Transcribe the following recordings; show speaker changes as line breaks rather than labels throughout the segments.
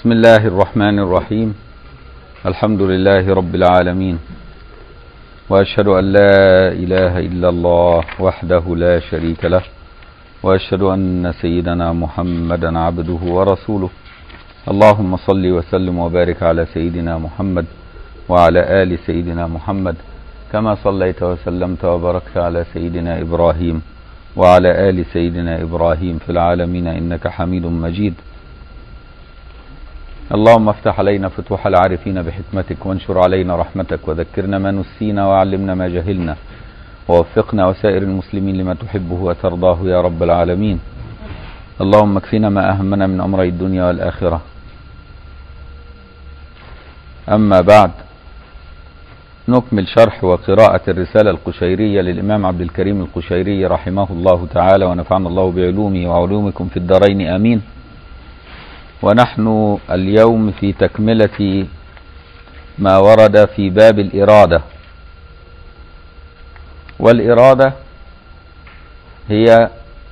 بسم الله الرحمن الرحيم. الحمد لله رب العالمين، وأشهد أن لا إله إلا الله وحده لا شريك له، وأشهد أن سيدنا محمدا عبده ورسوله. اللهم صل وسلم وبارك على سيدنا محمد وعلى آل سيدنا محمد، كما صليت وسلمت وباركت على سيدنا إبراهيم وعلى آل سيدنا إبراهيم في العالمين إنك حميد مجيد. اللهم افتح علينا فتوح العارفين بحكمتك، وانشر علينا رحمتك، وذكرنا ما نسينا وعلمنا ما جهلنا، ووفقنا وسائر المسلمين لما تحبه وترضاه يا رب العالمين. اللهم اكفنا ما أهمنا من أمري الدنيا والآخرة. أما بعد، نكمل شرح وقراءة الرسالة القشيرية للإمام عبد الكريم القشيري رحمه الله تعالى، ونفعنا الله بعلومه وعلومكم في الدارين آمين. ونحن اليوم في تكملة ما ورد في باب الإرادة. والإرادة هي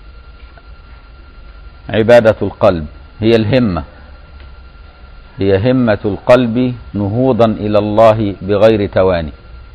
عبادة القلب، هي الهمة، هي همة القلب نهوضا إلى الله بغير تواني،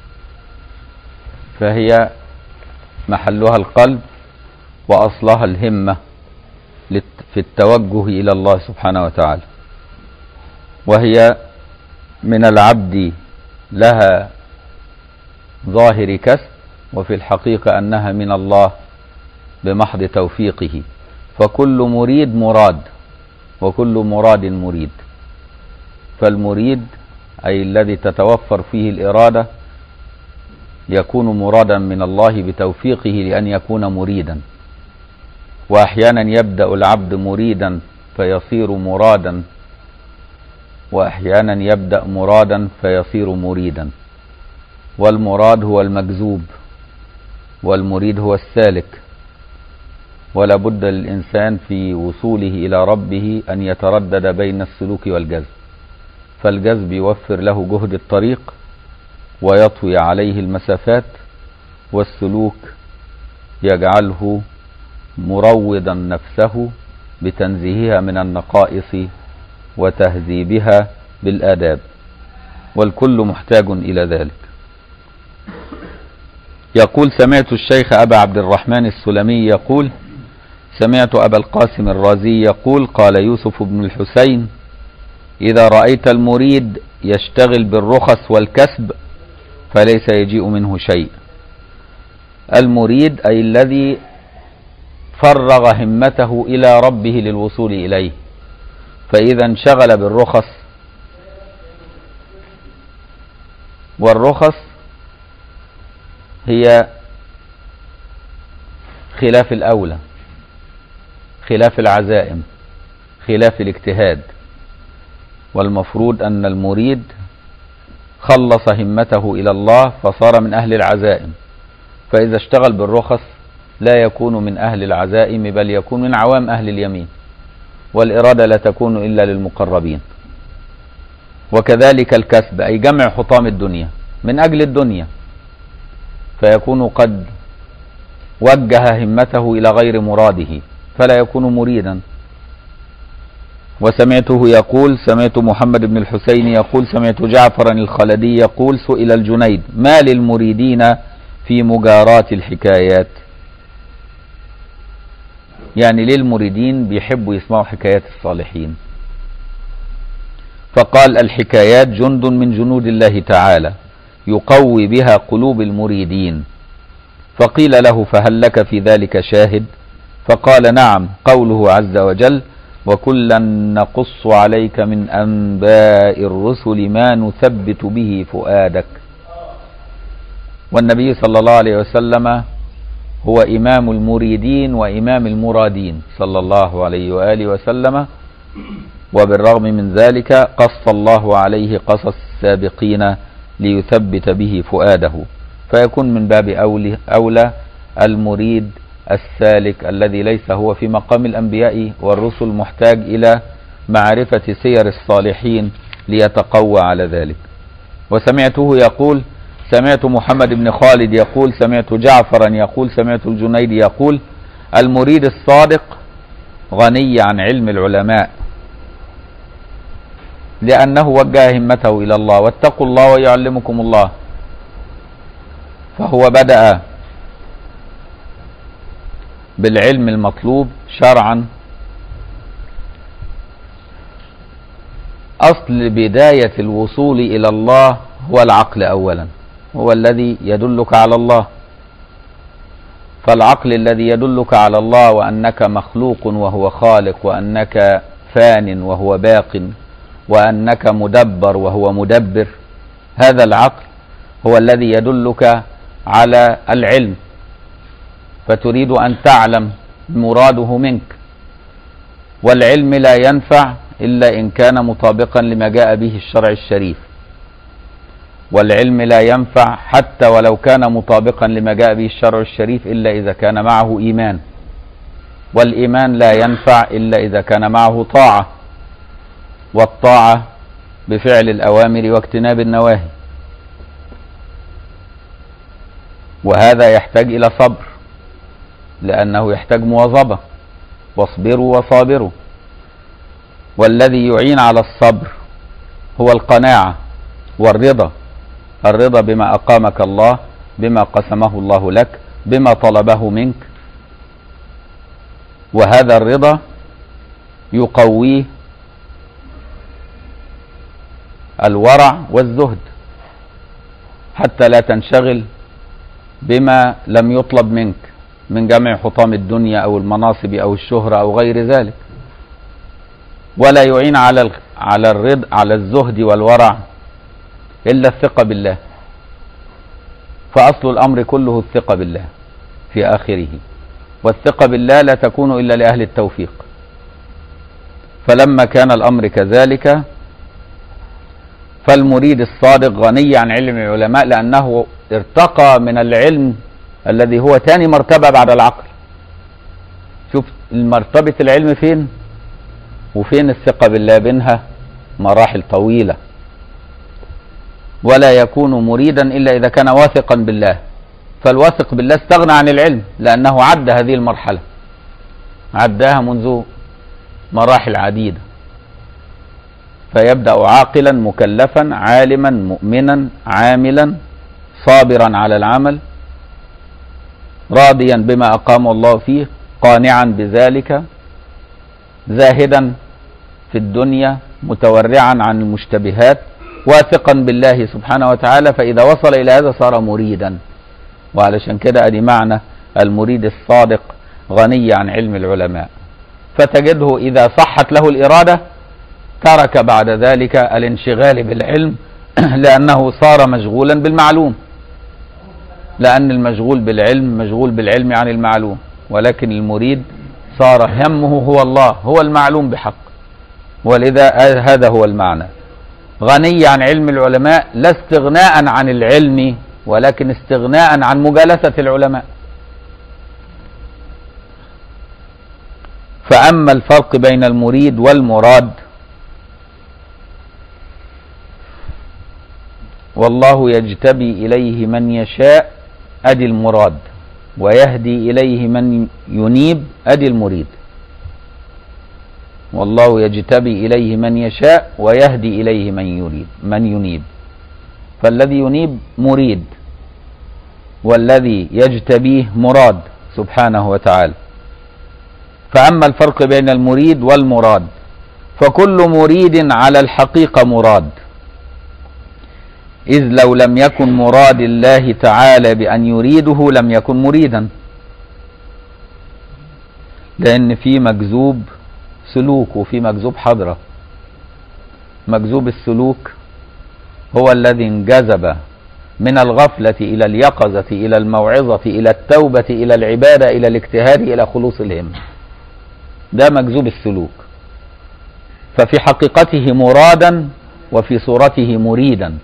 فهي محلها القلب وأصلها الهمة في التوجه إلى الله سبحانه وتعالى، وهي من العبد لها ظاهر كسب، وفي الحقيقة أنها من الله بمحض توفيقه. فكل مريد مراد، وكل مراد مريد. فالمريد أي الذي تتوفر فيه الإرادة يكون مرادا من الله بتوفيقه لأن يكون مريدا. وأحيانا يبدأ العبد مريدا فيصير مرادا، وأحيانا يبدأ مرادا فيصير مريدا. والمراد هو المجذوب، والمريد هو السالك. ولا بد للإنسان في وصوله إلى ربه أن يتردد بين السلوك والجذب، فالجذب يوفر له جهد الطريق ويطوي عليه المسافات، والسلوك يجعله مروضا نفسه بتنزيهها من النقائص وتهذيبها بالآداب، والكل محتاج إلى ذلك. يقول: سمعت الشيخ أبا عبد الرحمن السلمي يقول: سمعت أبا القاسم الرازي يقول: قال يوسف بن الحسين: إذا رأيت المريد يشتغل بالرخص والكسب فليس يجيء منه شيء. المريد أي الذي فرغ همته إلى ربه للوصول إليه، فإذا انشغل بالرخص، والرخص هي خلاف الأولى، خلاف العزائم، خلاف الاجتهاد. والمفروض أن المريد خلص همته إلى الله فصار من أهل العزائم، فإذا اشتغل بالرخص لا يكون من أهل العزائم، بل يكون من عوام أهل اليمين، والإرادة لا تكون إلا للمقربين. وكذلك الكسب أي جمع حطام الدنيا من أجل الدنيا، فيكون قد وجه همته إلى غير مراده فلا يكون مريدا. وسمعته يقول: سمعت محمد بن الحسين يقول: سمعت جعفرا الخلدي يقول: سئل الجنيد: ما للمريدين في مجارات الحكايات؟ يعني للمريدين بيحبوا يسمعوا حكايات الصالحين. فقال: الحكايات جند من جنود الله تعالى يقوي بها قلوب المريدين. فقيل له: فهل لك في ذلك شاهد؟ فقال: نعم، قوله عز وجل: وكلا نقص عليك من أنباء الرسل ما نثبت به فؤادك. والنبي صلى الله عليه وسلم هو إمام المريدين وإمام المرادين صلى الله عليه وآله وسلم، وبالرغم من ذلك قص الله عليه قصص السابقين ليثبت به فؤاده، فيكون من باب أولى المريد السالك الذي ليس هو في مقام الأنبياء والرسل محتاج إلى معرفة سير الصالحين ليتقوى على ذلك. وسمعته يقول: سمعت محمد بن خالد يقول: سمعت جعفرا يقول: سمعت الجنيد يقول: المريد الصادق غني عن علم العلماء، لأنه وجه همته إلى الله، واتقوا الله ويعلمكم الله. فهو بدأ بالعلم المطلوب شرعا. أصل بداية الوصول إلى الله هو العقل أولا، هو الذي يدلك على الله. فالعقل الذي يدلك على الله وأنك مخلوق وهو خالق، وأنك فان وهو باق، وأنك مدبر وهو مدبر، هذا العقل هو الذي يدلك على العلم، فتريد أن تعلم مراده منك. والعلم لا ينفع إلا إن كان مطابقا لما جاء به الشرع الشريف، والعلم لا ينفع حتى ولو كان مطابقا لما جاء به الشرع الشريف إلا إذا كان معه إيمان، والإيمان لا ينفع إلا إذا كان معه طاعة، والطاعة بفعل الأوامر واجتناب النواهي، وهذا يحتاج إلى صبر، لأنه يحتاج مواظبة، واصبروا وصابروا. والذي يعين على الصبر هو القناعة والرضا، الرضا بما أقامك الله، بما قسمه الله لك، بما طلبه منك. وهذا الرضا يقويه الورع والزهد، حتى لا تنشغل بما لم يطلب منك من جمع حطام الدنيا أو المناصب أو الشهرة أو غير ذلك. ولا يعين على الرضا على الزهد والورع إلا الثقة بالله، فأصل الأمر كله الثقة بالله في آخره، والثقة بالله لا تكون إلا لأهل التوفيق. فلما كان الأمر كذلك فالمريد الصادق غني عن علم العلماء، لأنه ارتقى من العلم الذي هو ثاني مرتبة بعد العقل. شوف مرتبة العلم فين وفين الثقة بالله، بينها مراحل طويلة. ولا يكون مريدا إلا إذا كان واثقا بالله، فالواثق بالله استغنى عن العلم لأنه عد هذه المرحلة، عدها منذ مراحل عديدة. فيبدأ عاقلا مكلفا عالما مؤمنا عاملا صابرا على العمل، راضيا بما أقام الله فيه، قانعا بذلك، زاهدا في الدنيا، متورعا عن المشتبهات، واثقا بالله سبحانه وتعالى. فإذا وصل إلى هذا صار مريدا. وعلشان كده أدي معنى المريد الصادق غني عن علم العلماء. فتجده إذا صحت له الإرادة ترك بعد ذلك الانشغال بالعلم لأنه صار مشغولا بالمعلوم، لأن المشغول بالعلم مشغول بالعلم عن المعلوم، ولكن المريد صار همه هو الله، هو المعلوم بحق. ولذا هذا هو المعنى، غني عن علم العلماء، لا استغناء عن العلم ولكن استغناء عن مجالسة العلماء. فأما الفرق بين المريد والمراد، والله يجتبي إليه من يشاء أدي المراد، ويهدي إليه من ينيب أدي المريد. والله يجتبي إليه من يشاء ويهدي إليه من ينيب. فالذي ينيب مريد، والذي يجتبيه مراد سبحانه وتعالى. فأما الفرق بين المريد والمراد، فكل مريد على الحقيقة مراد، إذ لو لم يكن مراد الله تعالى بأن يريده لم يكن مريدا، لأن في مجذوب سلوك وفي مجذوب حضرة. مجذوب السلوك هو الذي انجذب من الغفلة إلى اليقظة إلى الموعظة إلى التوبة إلى العبادة إلى الاجتهاد إلى خلوص الهمة، ده مجذوب السلوك. ففي حقيقته مرادا وفي صورته مريدا.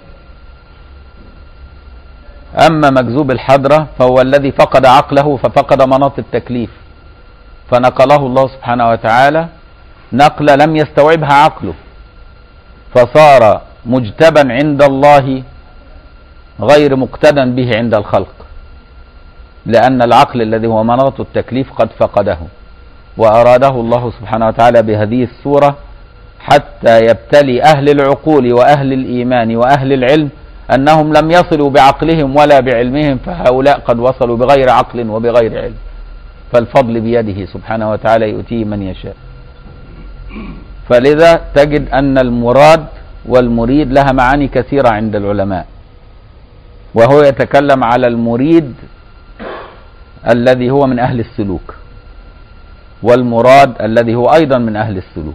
أما مجذوب الحضرة فهو الذي فقد عقله ففقد مناط التكليف، فنقله الله سبحانه وتعالى نقلة لم يستوعبها عقله، فصار مجتبا عند الله غير مقتدى به عند الخلق، لأن العقل الذي هو مناط التكليف قد فقده. وأراده الله سبحانه وتعالى بهذه الصورة حتى يبتلي أهل العقول وأهل الإيمان وأهل العلم أنهم لم يصلوا بعقلهم ولا بعلمهم، فهؤلاء قد وصلوا بغير عقل وبغير علم. فالفضل بيده سبحانه وتعالى يؤتيه من يشاء. فلذا تجد أن المراد والمريد لها معاني كثيرة عند العلماء، وهو يتكلم على المريد الذي هو من أهل السلوك، والمراد الذي هو أيضا من أهل السلوك.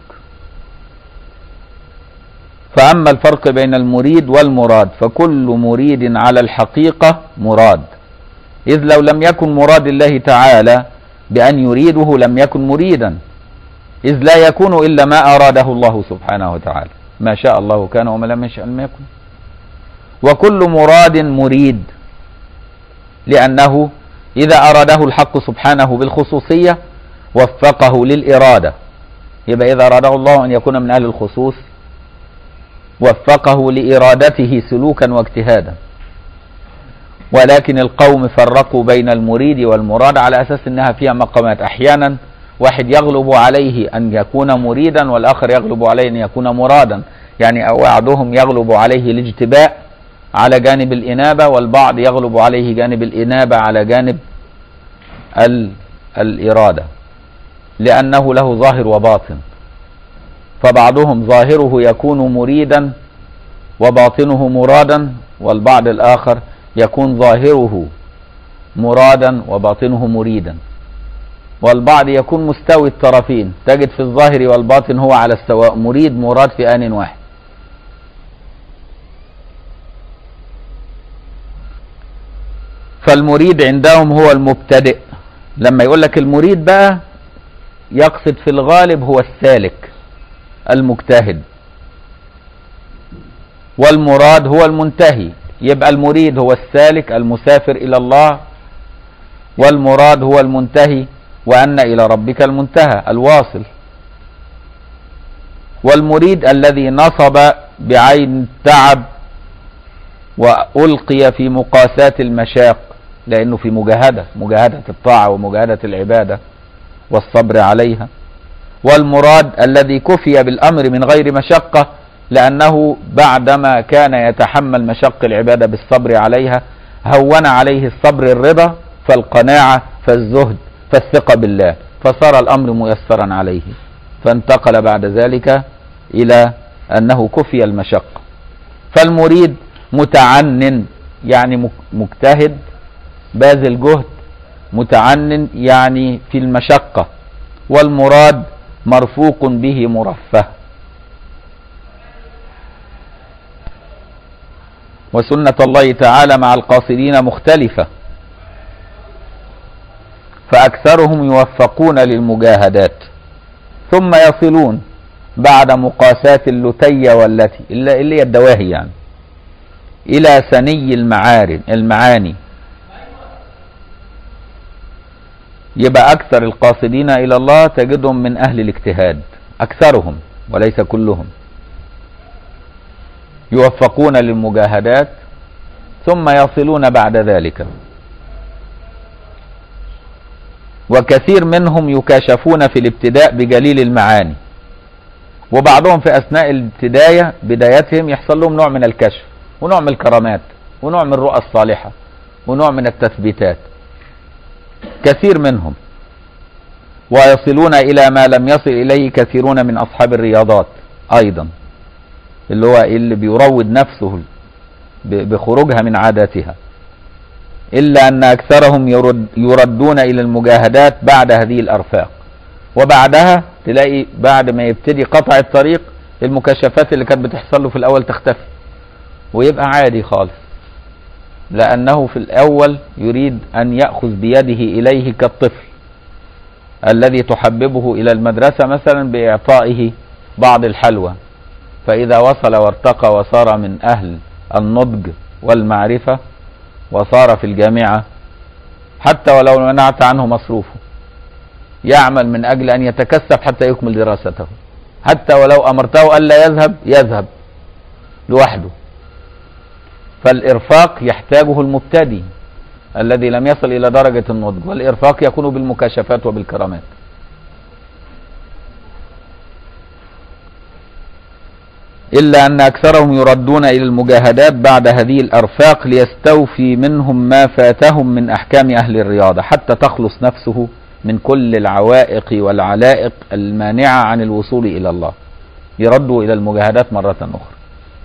فأما الفرق بين المريد والمراد، فكل مريد على الحقيقة مراد، إذ لو لم يكن مراد الله تعالى بأن يريده لم يكن مريدا، إذ لا يكون إلا ما أراده الله سبحانه وتعالى، ما شاء الله كان وما لم يشأ لم يكن. وكل مراد مريد، لأنه إذا أراده الحق سبحانه بالخصوصية وفقه للإرادة، يبقى إذا أراده الله أن يكون من أهل الخصوص وفقه لإرادته سلوكا واجتهادا. ولكن القوم فرقوا بين المريد والمراد على أساس أنها فيها مقامات. أحيانا واحد يغلب عليه أن يكون مريدا والآخر يغلب عليه أن يكون مرادا، يعني أحدهم يغلب عليه الاجتباء على جانب الإنابة، والبعض يغلب عليه جانب الإنابة على جانب الإرادة، لأنه له ظاهر وباطن. فبعضهم ظاهره يكون مريدا وباطنه مرادا، والبعض الآخر يكون ظاهره مرادا وباطنه مريدا، والبعض يكون مستوي الطرفين، تجد في الظاهر والباطن هو على السواء، مريد مراد في آن واحد. فالمريد عندهم هو المبتدئ. لما يقول لك المريد بقى يقصد في الغالب هو السالك المجتهد، والمراد هو المنتهي. يبقى المريد هو السالك المسافر إلى الله، والمراد هو المنتهي، وأن إلى ربك المنتهى الواصل. والمريد الذي نصب بعين التعب وألقي في مقاسات المشاق، لأنه في مجاهدة الطاعة ومجاهدة العبادة والصبر عليها. والمراد الذي كفي بالأمر من غير مشقة، لأنه بعدما كان يتحمل مشق العبادة بالصبر عليها هون عليه الصبر الرضا، فالقناعة، فالزهد، فالثقة بالله، فصار الأمر ميسرا عليه، فانتقل بعد ذلك إلى أنه كفي المشقة. فالمريد متعنن يعني مجتهد باذل جهد، متعنن يعني في المشقة. والمراد مرفوق به مرفه. وسنة الله تعالى مع القاصدين مختلفة، فأكثرهم يوفقون للمجاهدات ثم يصلون بعد مقاسات اللتي والتي اللي هي الدواهي يعني إلى سني المعاني. يبقى أكثر القاصدين إلى الله تجدهم من أهل الاجتهاد، أكثرهم وليس كلهم، يوفقون للمجاهدات ثم يصلون بعد ذلك. وكثير منهم يكاشفون في الابتداء بجليل المعاني، وبعضهم في أثناء بدايتهم يحصل لهم نوع من الكشف ونوع من الكرامات ونوع من الرؤى الصالحة ونوع من التثبيتات، كثير منهم. ويصلون إلى ما لم يصل إليه كثيرون من أصحاب الرياضات أيضا، اللي هو اللي بيروض نفسه بخروجها من عاداتها، إلا أن أكثرهم يردون إلى المجاهدات بعد هذه الأرفاق. وبعدها تلاقي بعد ما يبتدي قطع الطريق المكاشفات اللي كانت بتحصل له في الأول تختفي ويبقى عادي خالص، لأنه في الأول يريد أن يأخذ بيده إليه كالطفل الذي تحببه إلى المدرسة مثلا بإعطائه بعض الحلوى، فإذا وصل وارتقى وصار من أهل النضج والمعرفة وصار في الجامعة، حتى ولو منعت عنه مصروفه يعمل من أجل أن يتكسب حتى يكمل دراسته، حتى ولو أمرته ألا يذهب لوحده. فالإرفاق يحتاجه المبتدئ الذي لم يصل إلى درجة النضج، والإرفاق يكون بالمكاشفات وبالكرامات. إلا أن أكثرهم يردون إلى المجاهدات بعد هذه الأرفاق ليستوفي منهم ما فاتهم من أحكام أهل الرياضة حتى تخلص نفسه من كل العوائق والعلائق المانعة عن الوصول إلى الله، يردوا إلى المجاهدات مرة أخرى.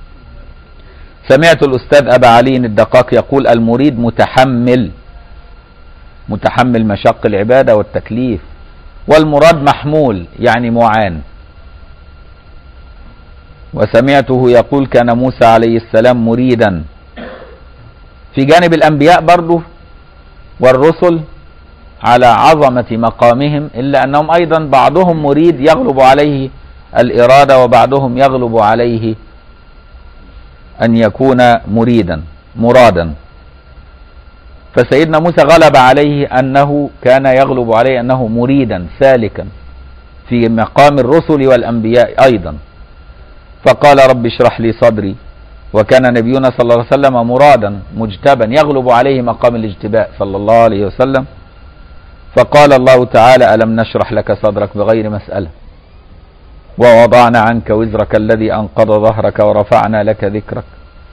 سمعت الأستاذ أبا علي الدقاق يقول: المريد متحمل مشق العبادة والتكليف، والمراد محمول يعني معان. وسمعته يقول: كان موسى عليه السلام مريدا. في جانب الأنبياء برضه والرسل على عظمة مقامهم، إلا أنهم أيضا بعضهم مريد يغلب عليه الإرادة، وبعضهم يغلب عليه أن يكون مرادا. فسيدنا موسى غلب عليه أنه كان يغلب عليه أنه مريدا سالكا في مقام الرسل والأنبياء أيضا، فقال: رب اشرح لي صدري. وكان نبينا صلى الله عليه وسلم مرادا مجتبا يغلب عليه مقام الاجتباء صلى الله عليه وسلم، فقال الله تعالى: ألم نشرح لك صدرك بغير مسألة، ووضعنا عنك وزرك الذي أنقض ظهرك ورفعنا لك ذكرك.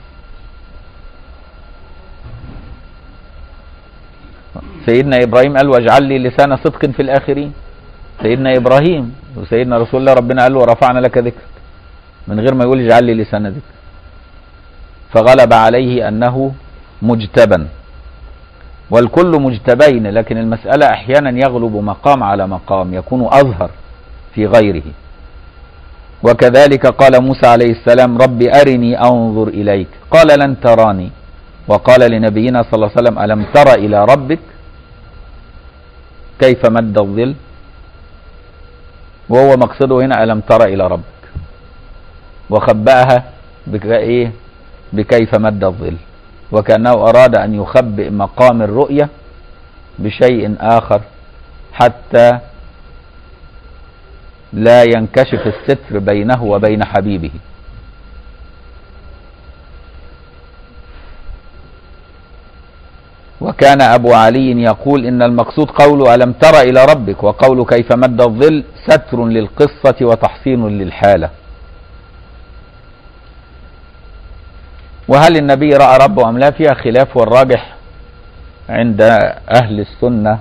سيدنا إبراهيم قال: واجعل لي لسان صدق في الآخرين. سيدنا إبراهيم وسيدنا رسول الله ربنا قال له: ورفعنا لك ذكرك، من غير ما يقول اجعل لي لسان ذكر. فغلب عليه أنه مجتبا، والكل مجتبين، لكن المسألة أحيانا يغلب مقام على مقام يكون أظهر في غيره. وكذلك قال موسى عليه السلام: رب أرني أنظر إليك، قال: لن تراني. وقال لنبينا صلى الله عليه وسلم: ألم تر إلى ربك كيف مد الظل؟ وهو مقصده هنا ألم تر إلى ربك، وخبأها بكيف مد الظل، وكأنه أراد أن يخبئ مقام الرؤية بشيء آخر حتى لا ينكشف الستر بينه وبين حبيبه. وكان أبو علي يقول: إن المقصود قوله ألم تر إلى ربك، وقوله كيف مد الظل ستر للقصة وتحصين للحالة. وهل النبي رأى ربه أم لا فيها خلاف، والراجح عند أهل السنة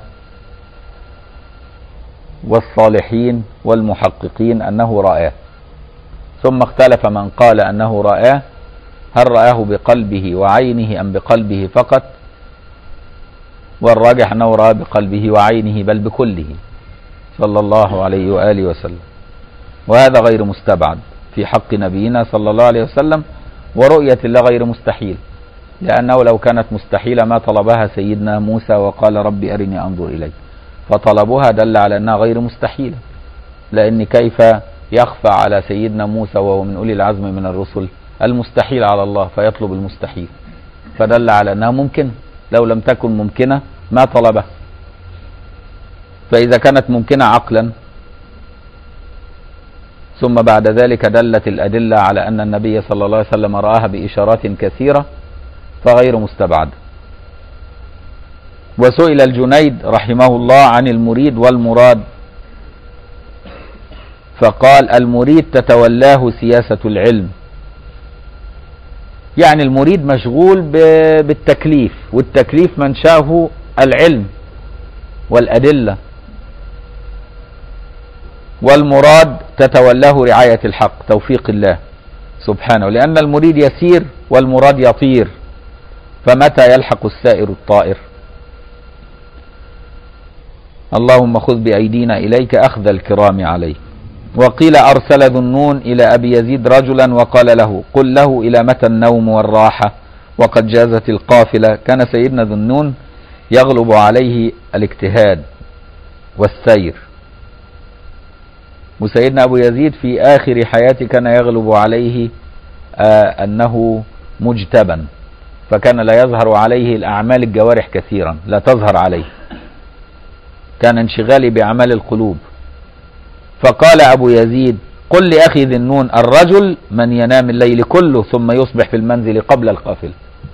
والصالحين والمحققين أنه رآه، ثم اختلف من قال أنه رآه، هل رآه بقلبه وعينه أم بقلبه فقط، والراجح أنه رأى بقلبه وعينه بل بكله صلى الله عليه وآله وسلم، وهذا غير مستبعد في حق نبينا صلى الله عليه وسلم، ورؤية الله غير مستحيل، لأنه لو كانت مستحيلة ما طلبها سيدنا موسى وقال رب أرني أنظر إليك، فطلبها دل على أنها غير مستحيلة، لأن كيف يخفى على سيدنا موسى وهو من أولي العزم من الرسل المستحيل على الله فيطلب المستحيل، فدل على أنها ممكنة، لو لم تكن ممكنة ما طلبها. فإذا كانت ممكنة عقلا ثم بعد ذلك دلت الأدلة على أن النبي صلى الله عليه وسلم رآها بإشارات كثيرة فغير مستبعد. وسئل الجنيد رحمه الله عن المريد والمراد، فقال: المريد تتولاه سياسة العلم، يعني المريد مشغول بالتكليف، والتكليف منشأه العلم والأدلة، والمراد تتولاه رعاية الحق توفيق الله سبحانه، لأن المريد يسير والمراد يطير، فمتى يلحق السائر الطائر؟ اللهم خذ بأيدينا إليك أخذ الكرام عليه. وقيل أرسل ذو النون إلى أبي يزيد رجلا وقال له: قل له إلى متى النوم والراحة وقد جازت القافلة. كان سيدنا ذو النون يغلب عليه الاجتهاد والسير، وسيدنا أبو يزيد في آخر حياته كان يغلب عليه أنه مجتبا، فكان لا يظهر عليه الأعمال الجوارح كثيرا، لا تظهر عليه، كان انشغالي بأعمال القلوب. فقال أبو يزيد: قل لأخي ذي النون: الرجل من ينام الليل كله ثم يصبح في المنزل قبل القافلة.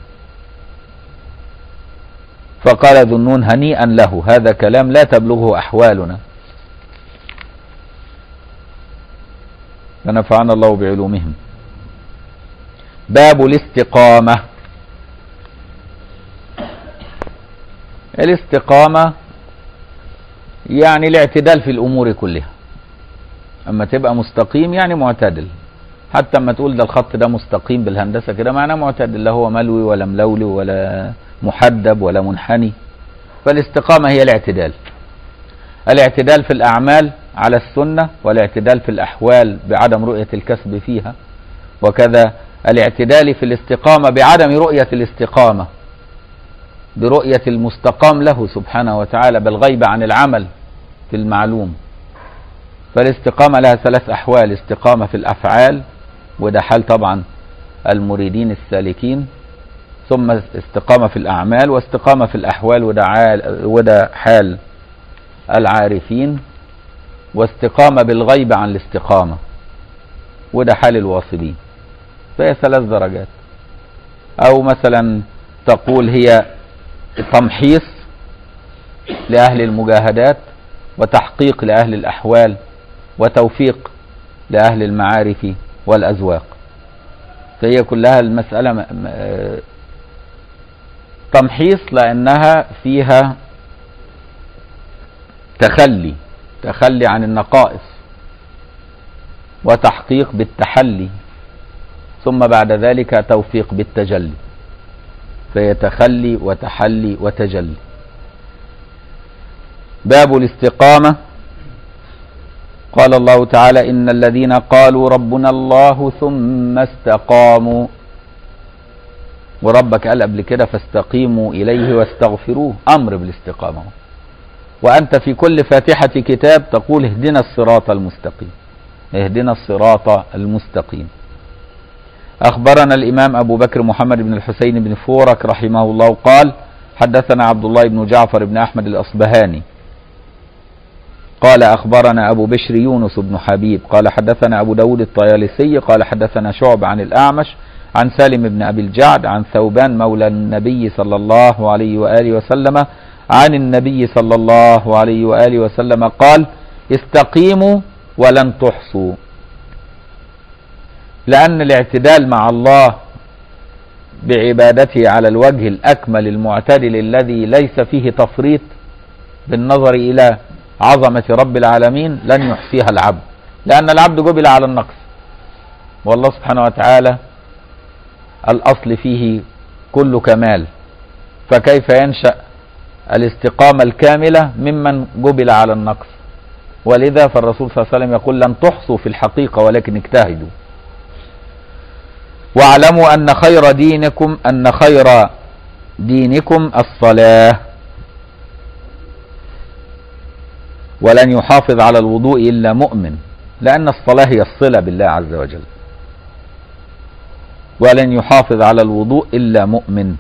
فقال ذو النون: هنيئا له، هذا كلام لا تبلغه أحوالنا، فنفعنا الله بعلومهم. باب الاستقامة. الاستقامة يعني الاعتدال في الأمور كلها. أما تبقى مستقيم يعني معتدل، حتى أما تقول ده الخط ده مستقيم بالهندسة كده معناه معتدل، لا هو ملوي ولا ملولي ولا محدب ولا منحني. فالاستقامة هي الاعتدال، الاعتدال في الأعمال على السنة، والاعتدال في الأحوال بعدم رؤية الكسب فيها، وكذا الاعتدال في الاستقامة بعدم رؤية الاستقامة، برؤية المستقام له سبحانه وتعالى، بالغيب عن العمل في المعلوم. فالاستقامة لها ثلاث أحوال: استقامة في الأفعال، وده حال طبعا المريدين السالكين، ثم استقامة في الأعمال، واستقامة في الأحوال وده حال العارفين، واستقامة بالغيب عن الاستقامة وده حال الواصلين. فهي ثلاث درجات. أو مثلا تقول هي تمحيص لأهل المجاهدات، وتحقيق لأهل الأحوال، وتوفيق لأهل المعارف والأذواق. فهي كلها المسألة تمحيص لأنها فيها تخلي عن النقائص، وتحقيق بالتحلي، ثم بعد ذلك توفيق بالتجلي. فهي تخلي وتحلي وتجلي. باب الاستقامة. قال الله تعالى: إن الذين قالوا ربنا الله ثم استقاموا. وربك قال قبل كده: فاستقيموا إليه واستغفروه. أمر بالاستقامة. وأنت في كل فاتحة كتاب تقول: اهدنا الصراط المستقيم، اهدنا الصراط المستقيم. أخبرنا الإمام أبو بكر محمد بن الحسين بن فورك رحمه الله قال: حدثنا عبد الله بن جعفر بن أحمد الأصبهاني قال: أخبرنا أبو بشر يونس بن حبيب قال: حدثنا أبو داود الطيالسي قال: حدثنا شعب عن الأعمش عن سالم بن أبي الجعد عن ثوبان مولى النبي صلى الله عليه وآله وسلم عن النبي صلى الله عليه وآله وسلم قال: استقيموا ولن تحصوا. لأن الاعتدال مع الله بعبادته على الوجه الأكمل المعتدل الذي ليس فيه تفريط بالنظر إلى عظمة رب العالمين لن يحصيها العبد، لأن العبد جبل على النقص، والله سبحانه وتعالى الأصل فيه كل كمال، فكيف ينشأ الاستقامة الكاملة ممن جبل على النقص؟ ولذا فالرسول صلى الله عليه وسلم يقول: لن تحصوا في الحقيقة ولكن اجتهدوا. واعلموا أن خير دينكم الصلاة، ولن يحافظ على الوضوء إلا مؤمن، لأن الصلاة هي الصلة بالله عز وجل. ولن يحافظ على الوضوء إلا مؤمن.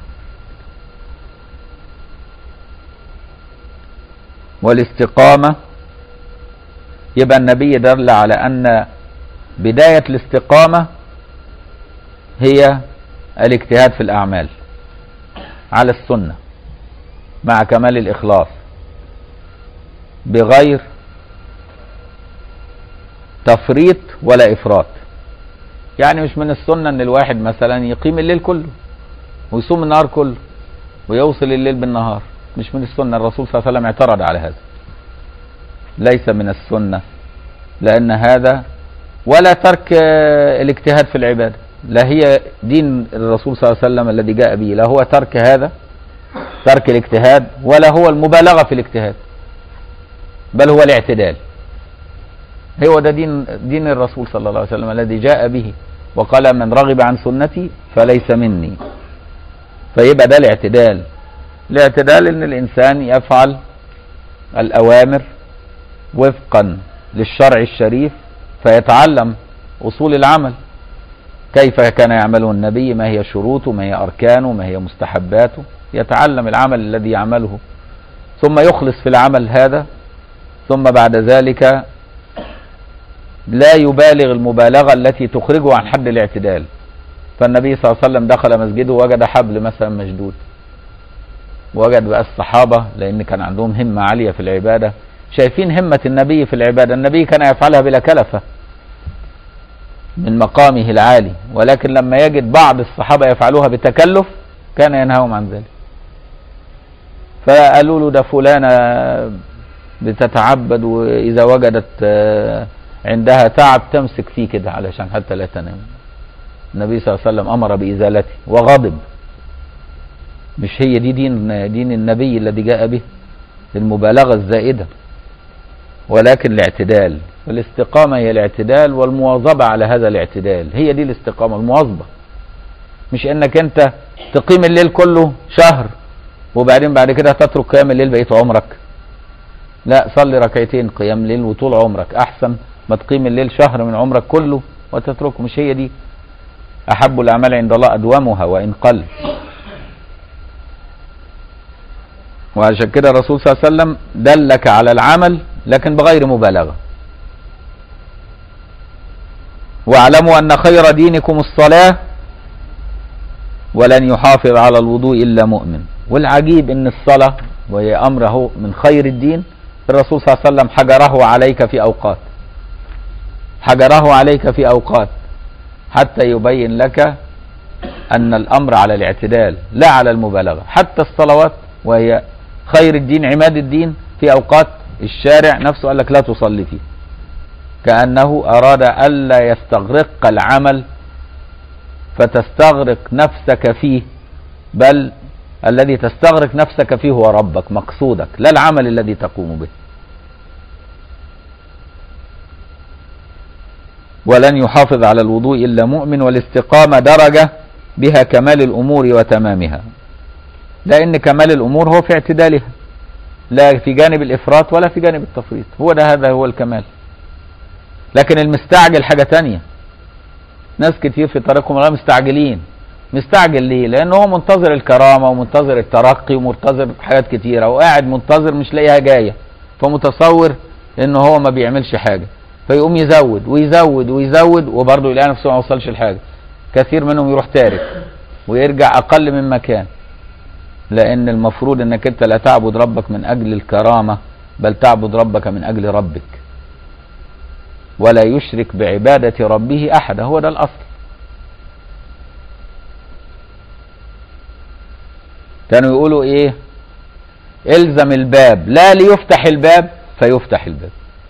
والاستقامة يبقى النبي دل على أن بداية الاستقامة هي الاجتهاد في الأعمال على السنة مع كمال الإخلاص بغير تفريط ولا إفراط. يعني مش من السنة أن الواحد مثلا يقيم الليل كله ويصوم النهار كله ويوصل الليل بالنهار، مش من السنة. الرسول صلى الله عليه وسلم اعترض على هذا، ليس من السنة، لأن هذا ولا ترك الاجتهاد في العبادة، لا هي دين الرسول صلى الله عليه وسلم الذي جاء به، لا هو ترك هذا، ترك الاجتهاد، ولا هو المبالغة في الاجتهاد، بل هو الاعتدال. هو ده دين الرسول صلى الله عليه وسلم الذي جاء به، وقال: من رغب عن سنتي فليس مني. فيبقى ده الاعتدال. الاعتدال ان الانسان يفعل الاوامر وفقا للشرع الشريف، فيتعلم اصول العمل، كيف كان يعمله النبي، ما هي شروطه، ما هي اركانه، ما هي مستحباته، يتعلم العمل الذي يعمله، ثم يخلص في العمل هذا، ثم بعد ذلك لا يبالغ المبالغة التي تخرجه عن حد الاعتدال. فالنبي صلى الله عليه وسلم دخل مسجده وجد حبل مثلا مشدود، وجد بقى الصحابة لأن كان عندهم همة عالية في العبادة، شايفين همة النبي في العبادة، النبي كان يفعلها بلا كلفة، من مقامه العالي، ولكن لما يجد بعض الصحابة يفعلوها بتكلف كان ينهاهم عن ذلك. فقالوا له ده فلانة بتتعبد وإذا وجدت عندها تعب تمسك فيه كده علشان حتى لا تنام. النبي صلى الله عليه وسلم أمر بإزالته وغضب. مش هي دي دين النبي الذي جاء به، المبالغة الزائدة، ولكن الاعتدال. والاستقامة هي الاعتدال والمواظبة على هذا الاعتدال، هي دي الاستقامة المواظبة. مش انك انت تقيم الليل كله شهر وبعدين بعد كده تترك قيام الليل بقيت عمرك. لا، صلي ركعتين قيام الليل وطول عمرك احسن ما تقيم الليل شهر من عمرك كله وتتركه. مش هي دي. احب الاعمال عند الله ادومها وان قل. وعشان كده الرسول صلى الله عليه وسلم دلك على العمل لكن بغير مبالغة. واعلموا ان خير دينكم الصلاة ولن يحافظ على الوضوء الا مؤمن. والعجيب ان الصلاة وهي امره من خير الدين الرسول صلى الله عليه وسلم حجره عليك في اوقات، حجره عليك في اوقات حتى يبين لك ان الامر على الاعتدال لا على المبالغة. حتى الصلوات وهي خير الدين عماد الدين في اوقات الشارع نفسه قال لك لا تصلي فيه، كأنه اراد الا يستغرق العمل فتستغرق نفسك فيه، بل الذي تستغرق نفسك فيه هو ربك مقصودك لا العمل الذي تقوم به. ولن يحافظ على الوضوء إلا مؤمن. والاستقامة درجة بها كمال الأمور وتمامها، لأن كمال الأمور هو في اعتدالها، لا في جانب الإفراط ولا في جانب التفريط. هذا هو الكمال. لكن المستعجل حاجة تانية. ناس كتير في طريقهم الله مستعجلين. مستعجل ليه؟ لأنه هو منتظر الكرامة ومنتظر الترقي ومنتظر حاجات كتيرة وقاعد منتظر مش لاقيها جاية، فمتصور إنه هو ما بيعملش حاجة فيقوم يزود ويزود ويزود وبرضه يلاقي نفسه ما وصلش لحاجة. كثير منهم يروح تارك ويرجع أقل مما كان، لأن المفروض إنك أنت لا تعبد ربك من أجل الكرامة بل تعبد ربك من أجل ربك، ولا يشرك بعبادة ربه أحدا. هو ده الأصل. كانوا يقولوا إيه؟ إلزم الباب لا ليفتح الباب فيفتح الباب.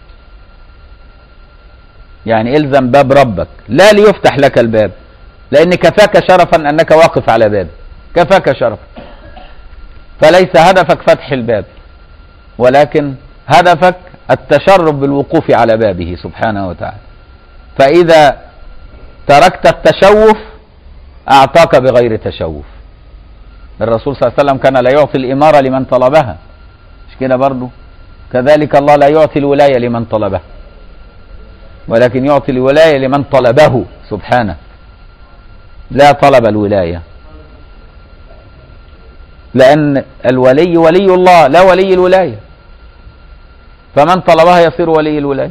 يعني إلزم باب ربك لا ليفتح لك الباب، لأن كفاك شرفا أنك واقف على باب، كفاك شرفا. فليس هدفك فتح الباب، ولكن هدفك التشرف بالوقوف على بابه سبحانه وتعالى. فإذا تركت التشوف أعطاك بغير تشوف. الرسول صلى الله عليه وسلم كان لا يعطي الإمارة لمن طلبها، مش كده برضو؟ كذلك الله لا يعطي الولاية لمن طلبها، ولكن يعطي الولاية لمن طلبه سبحانه، لا طلب الولاية. لأن الولي ولي الله لا ولي الولاية، فمن طلبها يصير ولي الولاية.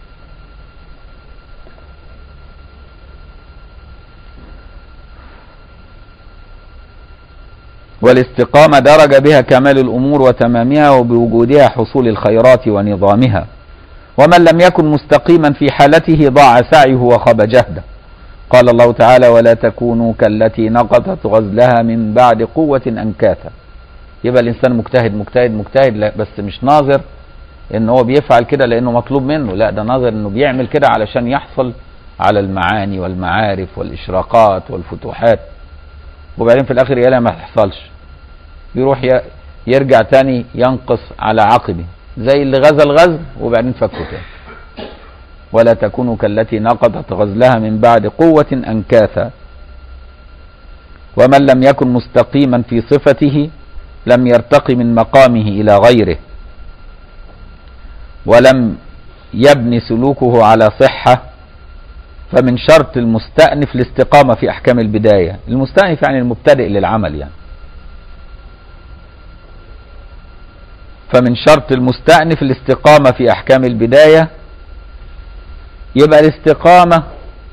والاستقامة درجة بها كمال الأمور وتمامها وبوجودها حصول الخيرات ونظامها. ومن لم يكن مستقيما في حالته ضاع سعيه وخاب جهده. قال الله تعالى ولا تكونوا كالتي نقضت غزلها من بعد قوة أنكاثا. يبقى الإنسان مجتهد مجتهد مجتهد، لا بس مش ناظر إن هو بيفعل كده لأنه مطلوب منه، لا ده ناظر إنه بيعمل كده علشان يحصل على المعاني والمعارف والإشراقات والفتوحات، وبعدين في الآخر يلا ما تحصلش، يروح يرجع تاني ينقص على عقبه زي اللي غزا الغزو وبعدين فكه تاني. ولا تكونوا كالتي نقضت غزلها من بعد قوة أنكاثا. ومن لم يكن مستقيما في صفته لم يرتقي من مقامه إلى غيره، ولم يبني سلوكه على صحة. فمن شرط المستأنف الاستقامة في أحكام البداية. المستأنف يعني المبتدئ للعمل يعني. فمن شرط المستأنف الاستقامة في أحكام البداية. يبقى الاستقامة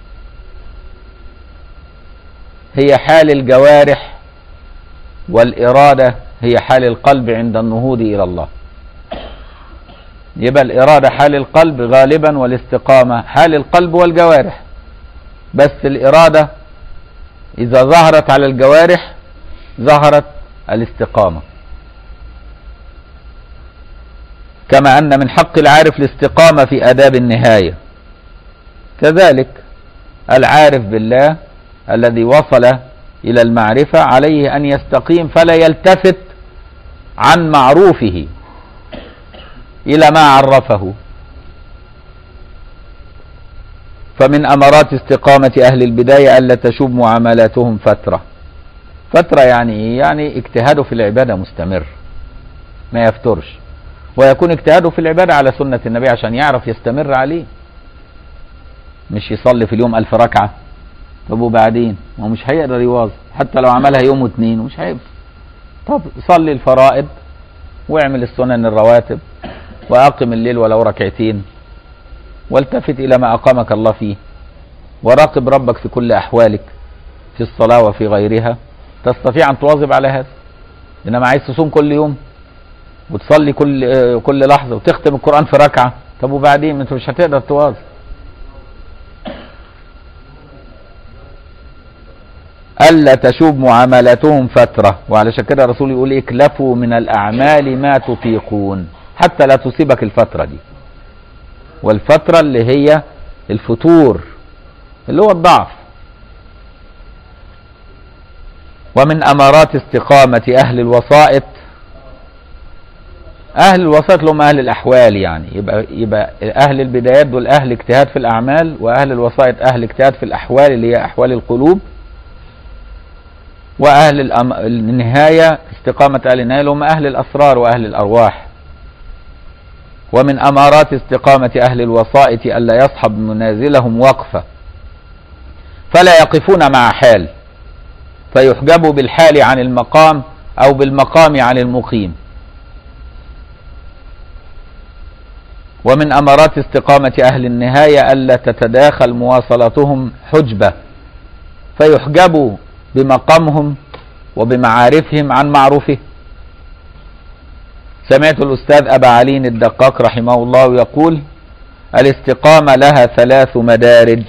هي حال الجوارح، والإرادة هي حال القلب عند النهوض إلى الله. يبقى الإرادة حال القلب غالبا، والاستقامة حال القلب والجوارح. بس الإرادة إذا ظهرت على الجوارح ظهرت الاستقامة. كما أن من حق العارف الاستقامة في آداب النهاية، كذلك العارف بالله الذي وصل إلى المعرفة عليه أن يستقيم فلا يلتفت عن معروفه إلى ما عرفه. فمن أمارات استقامة أهل البداية ألا تشوب معاملاتهم فترة. فترة يعني إيه؟ يعني اجتهاده في العبادة مستمر ما يفترش، ويكون اجتهاده في العبادة على سنة النبي عشان يعرف يستمر عليه، مش يصلي في اليوم 1000 ركعة. طب وبعدين ما هو مش هيقدر يواظب، حتى لو عملها يوم واثنين مش هيقدر. طب صلي الفرائض واعمل السنن الرواتب وأقم الليل ولو ركعتين، والتفت إلى ما أقامك الله فيه، وراقب ربك في كل أحوالك في الصلاة وفي غيرها، تستطيع أن تواظب على هذا. إنما عايز تصوم كل يوم وتصلي كل لحظة وتختم القرآن في ركعة، طب وبعدين أنت مش هتقدر تواظب. ألا تشوب معاملاتهم فترة، وعلشان كده الرسول يقول اكلفوا من الأعمال ما تطيقون حتى لا تصيبك الفترة دي، والفترة اللي هي الفتور اللي هو الضعف. ومن أمارات استقامة أهل الوسائط، أهل الوسائط هم أهل الأحوال، يعني يبقى أهل البدايات دول أهل اجتهاد في الأعمال، وأهل الوسائط أهل اجتهاد في الأحوال اللي هي أحوال القلوب، وأهل النهاية استقامة أهل النهاية هم أهل الأسرار وأهل الأرواح. ومن أمارات استقامة أهل الوسائط ألا يصحب منازلهم وقفة، فلا يقفون مع حال فيحجبوا بالحال عن المقام أو بالمقام عن المقيم. ومن أمارات استقامة أهل النهاية ألا تتداخل مواصلتهم حجبة فيحجبوا بمقامهم وبمعارفهم عن معروفه. سمعت الأستاذ أبا علي الدقاق رحمه الله يقول: الاستقامة لها 3 مدارج،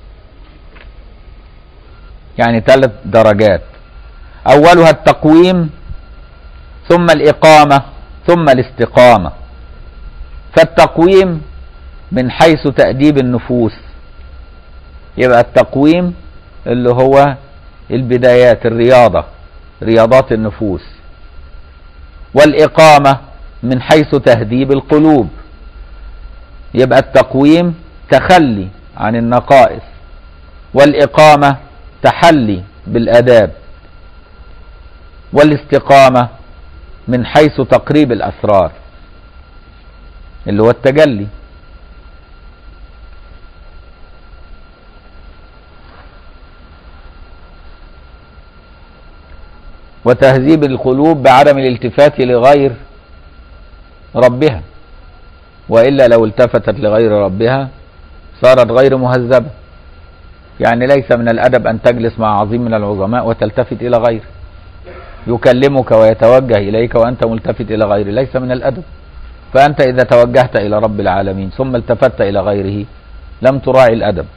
يعني 3 درجات. أولها التقويم، ثم الإقامة، ثم الاستقامة. فالتقويم من حيث تأديب النفوس، يبقى التقويم اللي هو البدايات، الرياضة، رياضات النفوس. والإقامة من حيث تهذيب القلوب، يبقى التقويم تخلي عن النقائص، والإقامة تحلي بالآداب. والاستقامة من حيث تقريب الأسرار اللي هو التجلي. وتهذيب القلوب بعدم الالتفات لغير ربها، وإلا لو التفتت لغير ربها صارت غير مهذبة. يعني ليس من الأدب أن تجلس مع عظيم من العظماء وتلتفت إلى غيره، يكلمك ويتوجه إليك وأنت ملتفت إلى غيره، ليس من الأدب. فأنت إذا توجهت إلى رب العالمين ثم التفت إلى غيره لم تراعي الأدب.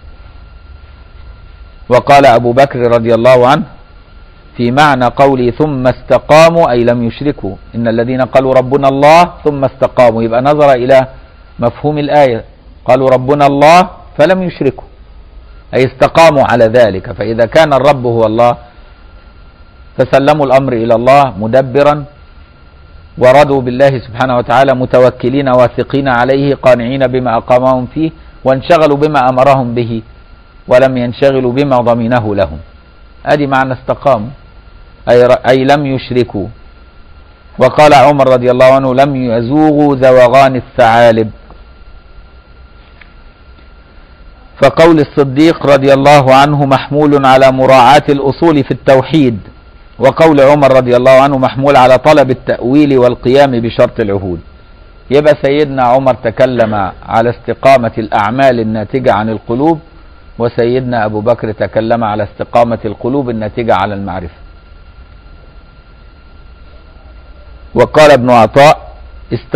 وقال أبو بكر رضي الله عنه في معنى قولي ثم استقاموا أي لم يشركوا، إن الذين قالوا ربنا الله ثم استقاموا، يبقى نظر إلى مفهوم الآية، قالوا ربنا الله فلم يشركوا أي استقاموا على ذلك. فإذا كان الرب هو الله فسلموا الأمر إلى الله مدبرا، ورضوا بالله سبحانه وتعالى متوكلين واثقين عليه قانعين بما أقامهم فيه، وانشغلوا بما أمرهم به ولم ينشغلوا بما ضمنه لهم. أدي معنى استقاموا أي لم يشركوا. وقال عمر رضي الله عنه لم يزوغوا زوغان الثعالب. فقول الصديق رضي الله عنه محمول على مراعاة الأصول في التوحيد، وقول عمر رضي الله عنه محمول على طلب التأويل والقيام بشرط العهود. يبقى سيدنا عمر تكلم على استقامة الأعمال الناتجة عن القلوب، وسيدنا أبو بكر تكلم على استقامة القلوب الناتجة على المعرفة. وقال ابن عطاء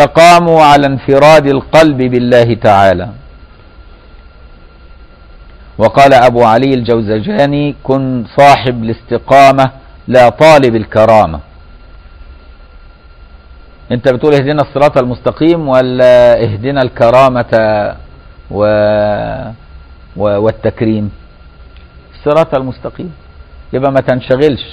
استقاموا على انفراد القلب بالله تعالى، وقال أبو علي الجوزجاني: كن صاحب الاستقامة لا طالب الكرامة. انت بتقول اهدنا الصراط المستقيم ولا اهدنا الكرامة والتكريم؟ الصراط المستقيم. يبقى ما تنشغلش،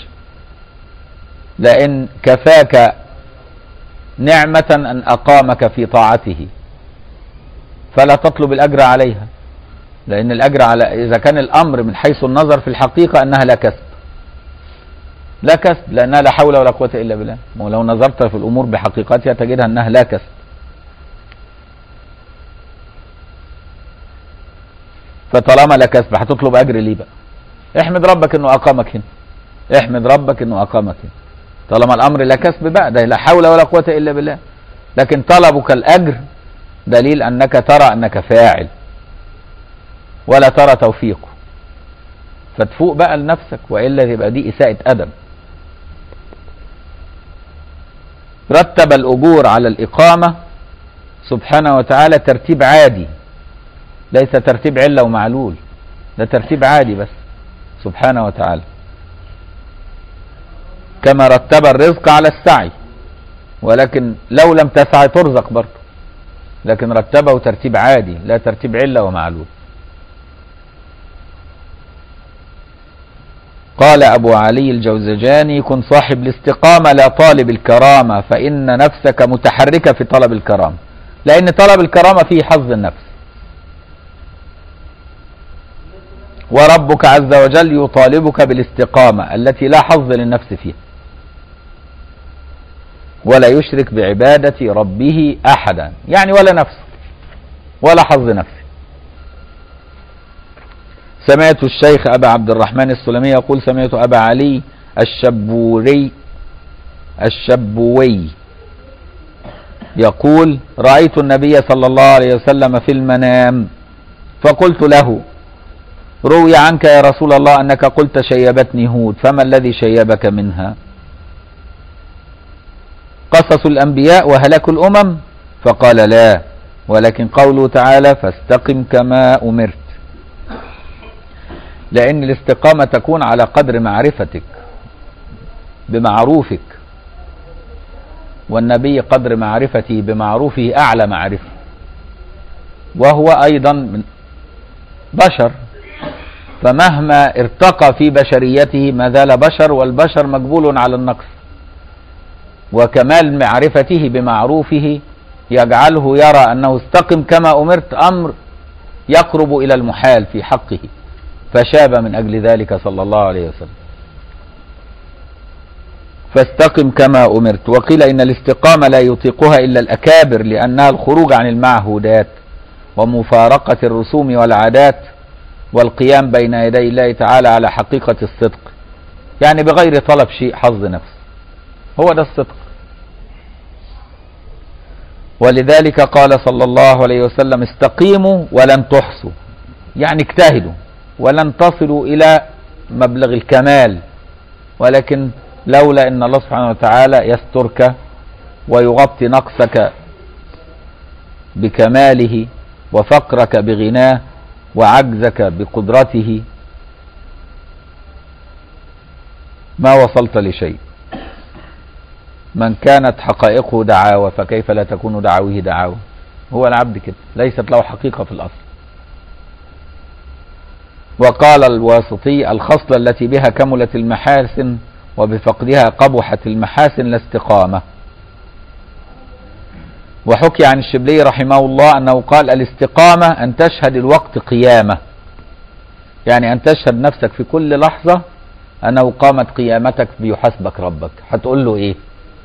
لأن كفاك نعمة أن أقامك في طاعته، فلا تطلب الأجر عليها، لأن الأجر على إذا كان الأمر من حيث النظر في الحقيقة أنها لا كسب، لا كسب، لأنها لا حول ولا قوة إلا بالله. ولو نظرت في الأمور بحقيقتها تجدها أنها لا كسب. فطالما لا كسب هتطلب أجر ليه بقى؟ احمد ربك أنه أقامك هنا، احمد ربك أنه أقامك هنا. طالما الأمر لا كسب بقى، ده لا حول ولا قوة إلا بالله. لكن طلبك الأجر دليل أنك ترى أنك فاعل ولا ترى توفيقه، فتفوق بقى لنفسك، وإلا تبقى دي إساءة أدب. رتب الأجور على الإقامة سبحانه وتعالى ترتيب عادي، ليس ترتيب علة ومعلول، ده ترتيب عادي بس سبحانه وتعالى. كما رتب الرزق على السعي، ولكن لو لم تسعى ترزق برضه، لكن رتبه ترتيب عادي لا ترتيب علة ومعلول. قال أبو علي الجوزجاني: كن صاحب الاستقامة لا طالب الكرامة، فإن نفسك متحركة في طلب الكرامة، لأن طلب الكرامة فيه حظ النفس، وربك عز وجل يطالبك بالاستقامة التي لا حظ للنفس فيها، ولا يشرك بعبادة ربه أحدا، يعني ولا نفس ولا حظ نفسه. سمعت الشيخ أبا عبد الرحمن السلمي يقول: سمعت أبا علي الشبوي يقول: رأيت النبي صلى الله عليه وسلم في المنام، فقلت له: روي عنك يا رسول الله أنك قلت شيبتني هود، فما الذي شيبك منها؟ قصص الأنبياء وهلاك الأمم؟ فقال: لا، ولكن قوله تعالى: فاستقم كما أمرت. لأن الاستقامة تكون على قدر معرفتك بمعروفك، والنبي قدر معرفته بمعروفه أعلى معرفة، وهو أيضا من بشر، فمهما ارتقى في بشريته ما زال بشر، والبشر مجبول على النقص، وكمال معرفته بمعروفه يجعله يرى أنه استقم كما أمرت أمر يقرب إلى المحال في حقه، فشاب من أجل ذلك صلى الله عليه وسلم. فاستقم كما أمرت. وقيل إن الاستقامة لا يطيقها إلا الأكابر، لأنها الخروج عن المعهودات ومفارقة الرسوم والعادات، والقيام بين يدي الله تعالى على حقيقة الصدق، يعني بغير طلب شيء حظ نفس، هو ده الصدق. ولذلك قال صلى الله عليه وسلم: استقيموا ولن تحصوا، يعني اجتهدوا ولن تصلوا إلى مبلغ الكمال، ولكن لولا أن الله سبحانه وتعالى يسترك ويغطي نقصك بكماله، وفقرك بغناه، وعجزك بقدرته، ما وصلت لشيء. من كانت حقائقه دعاوى فكيف لا تكون دعاويه دعاوى؟ هو العبد كده، ليست له حقيقة في الأصل. وقال الواسطي: الخصلة التي بها كملت المحاسن وبفقدها قبحت المحاسن لا استقامة. وحكي عن الشبلي رحمه الله أنه قال: الاستقامة أن تشهد الوقت قيامة، يعني أن تشهد نفسك في كل لحظة أنه قامت قيامتك بيحاسبك ربك. هتقول له إيه؟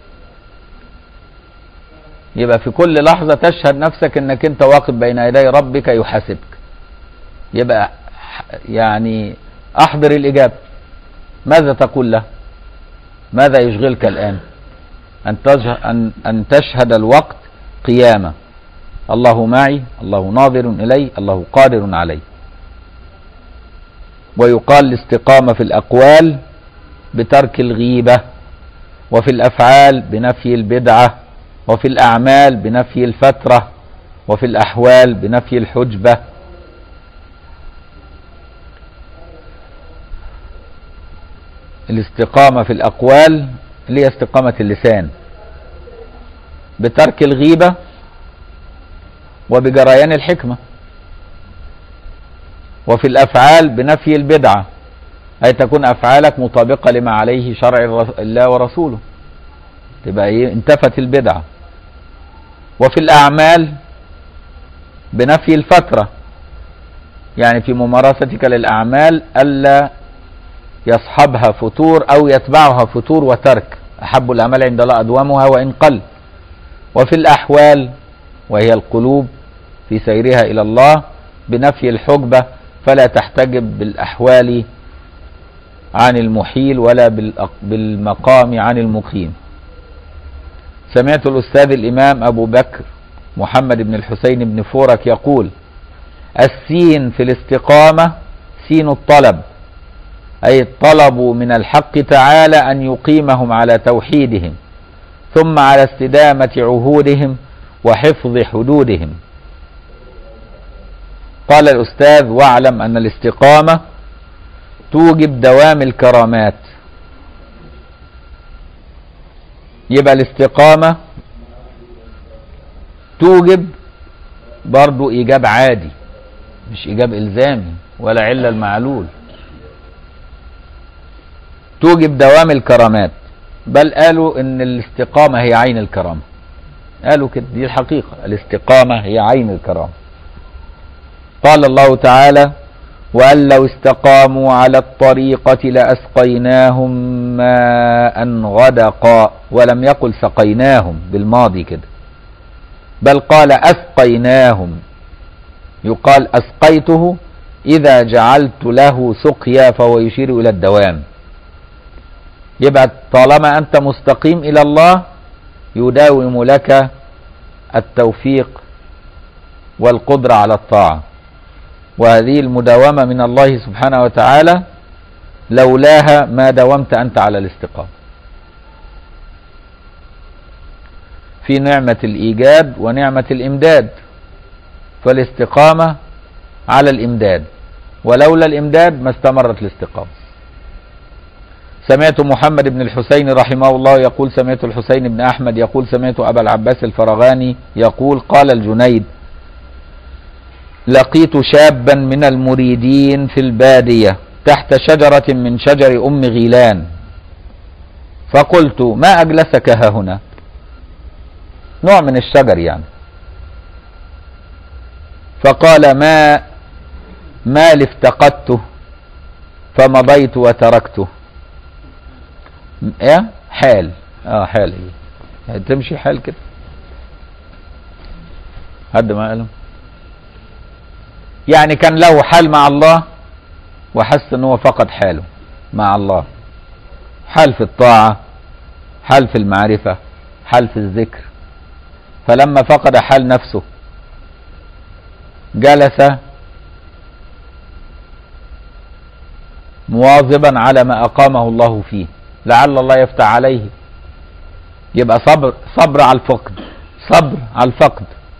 يبقى في كل لحظة تشهد نفسك أنك أنت واقف بين يدي ربك يحاسبك. يبقى يعني أحضر الإجابة، ماذا تقول له؟ ماذا يشغلك الآن؟ أن تشهد الوقت قيامة، الله معي، الله ناظر إلي، الله قادر علي. ويقال الاستقامة في الأقوال بترك الغيبة، وفي الأفعال بنفي البدعة، وفي الأعمال بنفي الفترة، وفي الأحوال بنفي الحجبة. الاستقامة في الأقوال اللي هي استقامة اللسان بترك الغيبة وبجريان الحكمة، وفي الأفعال بنفي البدعة، أي تكون أفعالك مطابقة لما عليه شرع الله ورسوله، تبقى انتفت البدعة. وفي الأعمال بنفي الفترة، يعني في ممارستك للأعمال ألا يصحبها فتور أو يتبعها فتور وترك، أحب الأعمال عند الله أدومها وإن قل. وفي الأحوال وهي القلوب في سيرها إلى الله بنفي الحجبة، فلا تحتجب بالأحوال عن المحيل ولا بالمقام عن المقيم. سمعت الأستاذ الإمام أبو بكر محمد بن الحسين بن فورك يقول: السين في الاستقامة سين الطلب، أي الطلب من الحق تعالى أن يقيمهم على توحيدهم ثم على استدامة عهودهم وحفظ حدودهم. قال الأستاذ: واعلم أن الاستقامة توجب دوام الكرامات. يبقى الاستقامة توجب برضو إيجاب عادي، مش إيجاب إلزامي ولا علة المعلول، توجب دوام الكرامات. بل قالوا إن الاستقامة هي عين الكرامة، قالوا كده، دي الحقيقة، الاستقامة هي عين الكرامة. قال الله تعالى: وأن لو استقاموا على الطريقة لأسقيناهم ماء غدقا، ولم يقل سقيناهم بالماضي كده، بل قال أسقيناهم. يقال أسقيته إذا جعلت له سقيا، فهو يشير إلى الدوام. يبقى طالما أنت مستقيم إلى الله يداوم لك التوفيق والقدرة على الطاعة، وهذه المداومة من الله سبحانه وتعالى، لولاها ما داومت أنت على الاستقامة. في نعمة الإيجاد ونعمة الإمداد، فالاستقامة على الإمداد، ولولا الإمداد ما استمرت الاستقامة. سمعت محمد بن الحسين رحمه الله يقول: سمعت الحسين بن أحمد يقول: سمعت أبا العباس الفرغاني يقول: قال الجنيد: لقيت شابا من المريدين في البادية تحت شجرة من شجر أم غيلان، فقلت: ما أجلسك ها هنا؟ نوع من الشجر يعني. فقال: ما افتقدته فمضيت وتركته. ايه حال؟ حال ايه يعني؟ تمشي حال كده، حد ما قاله يعني كان له حال مع الله وحس ان هو فقد حاله مع الله، حال في الطاعة، حال في المعرفة، حال في الذكر. فلما فقد حال نفسه جلس مواظبا على ما أقامه الله فيه لعل الله يفتح عليه. يبقى صبر على الفقد، صبر على الفقد.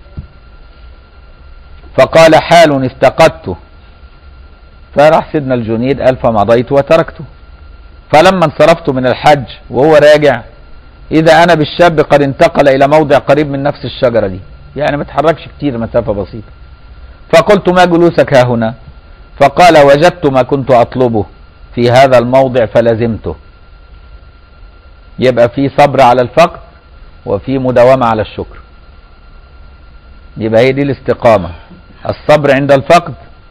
فقال: حال افتقدته. فراح سيدنا الجنيد قال: فمضيت وتركته. فلما انصرفت من الحج وهو راجع إذا أنا بالشاب قد انتقل إلى موضع قريب من نفس الشجرة دي، يعني ما تحركش كتير، مسافة بسيطة. فقلت: ما جلوسك ها هنا؟ فقال: وجدت ما كنت أطلبه في هذا الموضع فلزمته. يبقى في صبر على الفقد وفي مداومة على الشكر. يبقى هي دي الاستقامة، الصبر عند الفقد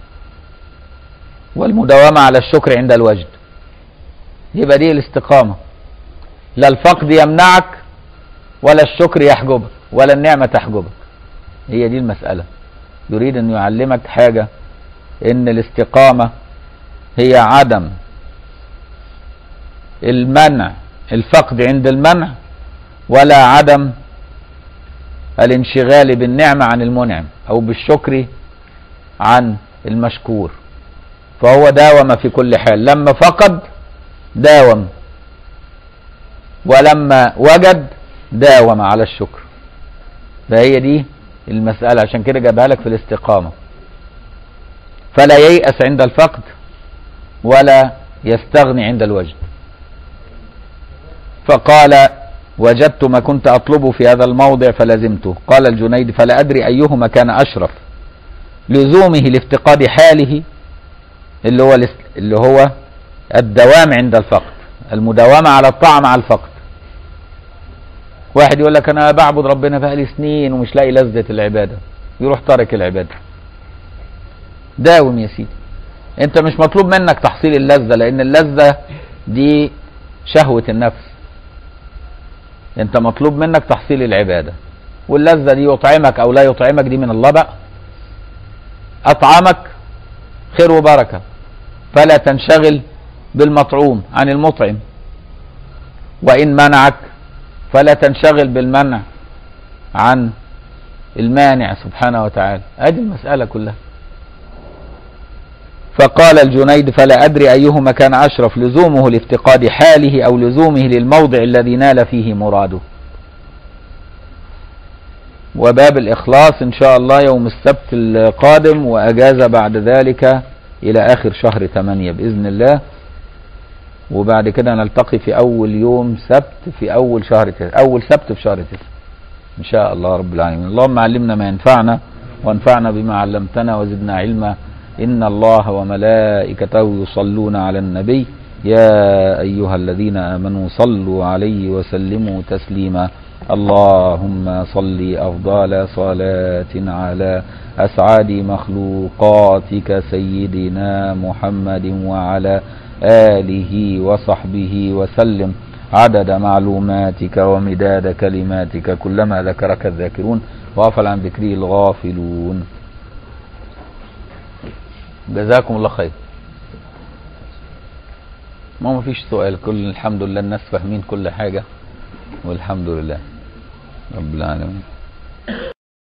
والمداومة على الشكر عند الوجد. يبقى دي الاستقامة، لا الفقد يمنعك ولا الشكر يحجبك ولا النعمة تحجبك. هي دي المسألة. يريد أن يعلمك حاجة، إن الاستقامة هي عدم المنع، الفقد عند المنع، ولا عدم الانشغال بالنعمة عن المنعم أو بالشكر عن المشكور. فهو داوم في كل حال، لما فقد داوم، ولما وجد داوم على الشكر. فهي دي المسألة، عشان كده جابها لك في الاستقامة. فلا ييأس عند الفقد ولا يستغني عند الوجد، فقال وجدت ما كنت أطلبه في هذا الموضع فلزمته. قال الجنيد فلا أدري أيهما كان أشرف، لزومه لافتقاد حاله اللي هو الدوام عند الفقد، المداومة على الطاعة مع الفقد. واحد يقول لك أنا بعبد ربنا بقالي سنين ومش لاقي لذة العبادة، يروح تارك العبادة. داوم يا سيدي، انت مش مطلوب منك تحصيل اللذة، لأن اللذة دي شهوة النفس، انت مطلوب منك تحصيل العبادة، واللذة دي يطعمك أو لا يطعمك دي من الله بقى. أطعمك خير وبركة، فلا تنشغل بالمطعوم عن المطعم، وإن منعك فلا تنشغل بالمنع عن المانع سبحانه وتعالى. هذه المسألة كلها. فقال الجنيد فلا أدري أيهما كان أشرف، لزومه لافتقاد حاله أو لزومه للموضع الذي نال فيه مراده. وباب الإخلاص إن شاء الله يوم السبت القادم، وأجاز بعد ذلك إلى آخر شهر 8 بإذن الله، وبعد كده نلتقي في أول يوم سبت في أول شهر 9، أول سبت في شهر 9 إن شاء الله رب العالمين. اللهم علمنا ما ينفعنا وانفعنا بما علمتنا وزدنا علما. إن الله وملائكته يصلون على النبي يا أيها الذين آمنوا صلوا عليه وسلموا تسليما. اللهم صل أفضل صلاة على أسعد مخلوقاتك سيدنا محمد وعلى آله وصحبه وسلم عدد معلوماتك ومداد كلماتك، كلما ذكرك الذاكرون وغفل عن ذكره الغافلون. جزاكم الله خير. ما فيش سؤال، كل الحمد لله الناس فاهمين كل حاجة، والحمد لله رب العالمين.